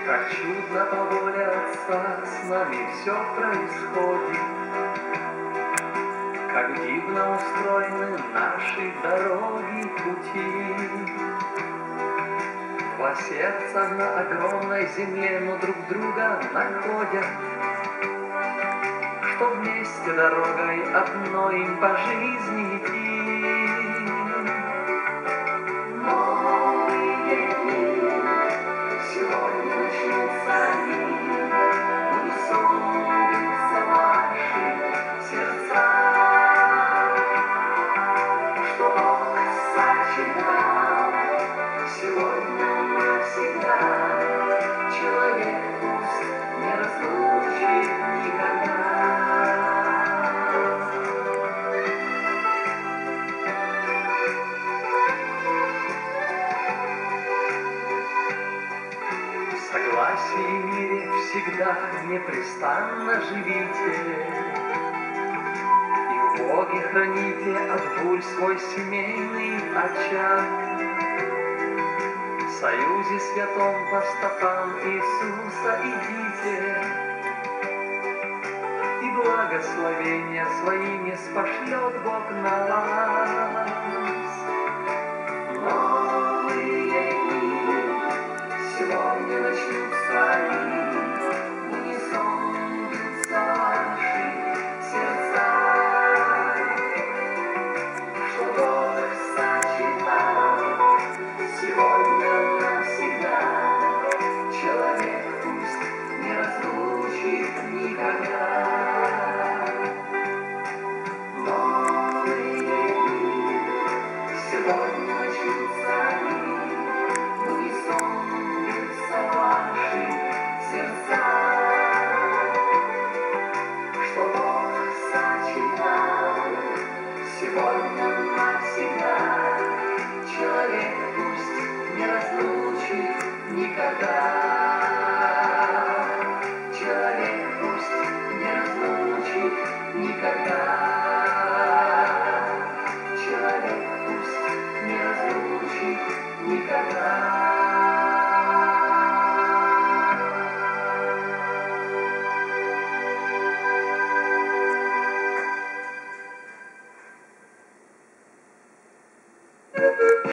Как чудно по воле Отца с нами все происходит, как дивно устроены наши дороги, пути. Два сердца на огромной земле, но друг друга находят, что вместе дорогой одной им по жизни идти. Новые дни сегодня начнутся они, унисон бьются ваши сердца, что Бог сочетал сегодня навсегда. Человек пусть не разлучит никогда. В согласии и мире всегда непрестанно живите, и в Боге храните от бурь свой семейный очаг. В союзе святом по стопам Иисуса идите, и благословения своими спошлет Бог на вас. Новые дни сегодня начнутся они, унисон бьются ваши сердца, что Бог сочетал сегодня навсегда. Человек пусть не разлучит никогда. Новые дни сегодня начнутся они, унисон бьются ваши сердца, что Бог сочетал сегодня навсегда. Человек пусть не разлучит никогда.